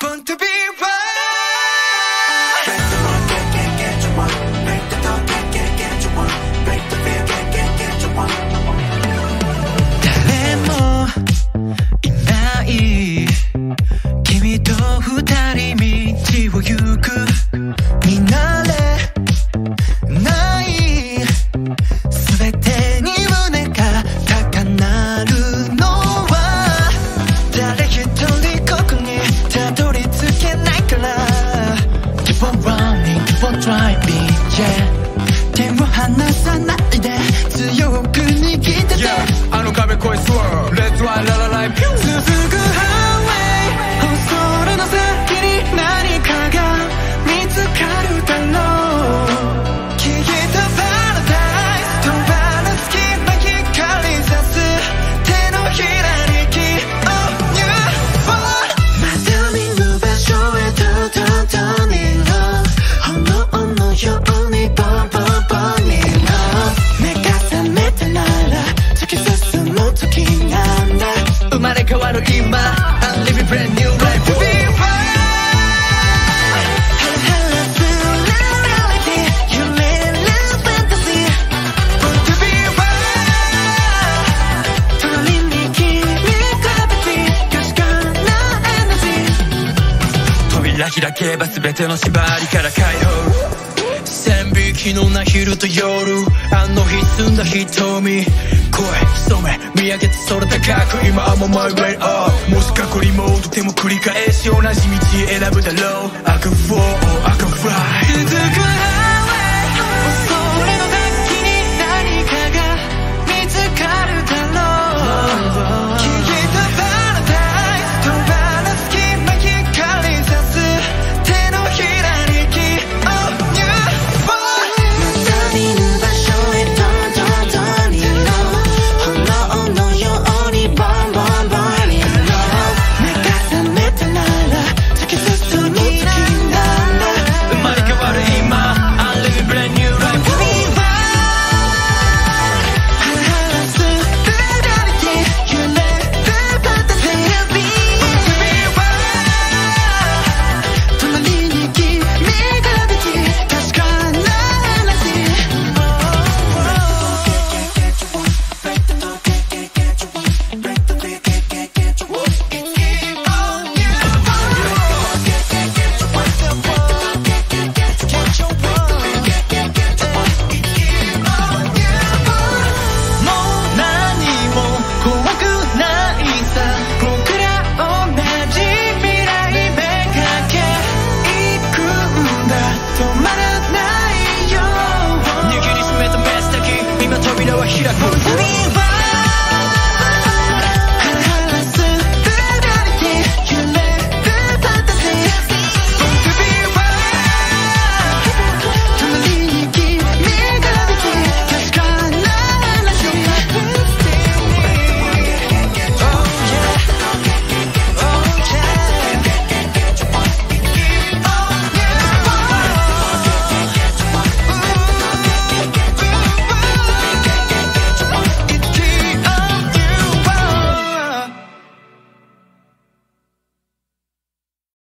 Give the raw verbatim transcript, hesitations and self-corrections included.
Born to be wild.誰もいない君と二人道を行く見慣れない全てに胸が高鳴るのは誰一人ここにたどり着けないから Keep on running, keep on driving, yeah 手を離さないで強く握ってて、yeah、あの壁越え Swirl Let's ride la la la 続くハイウェイ空の先に何かが見つかるだろう消えたパラダイス飛ばぬ隙間光さす手のひらにキー Oh you fall まだ見ぬ場所へとどんどんに炎のようにボンボンボンに目が覚めたなら突き進む時なんだ生まれ変わる今 I'm living brand new life to be wild開けば全ての縛りから解放線引きのない昼と夜あの日澄んだ瞳声染め見上げて空高く今はもう my way up もし過去にもとても繰り返し同じ道選ぶだろう I can fall, I can fly 続く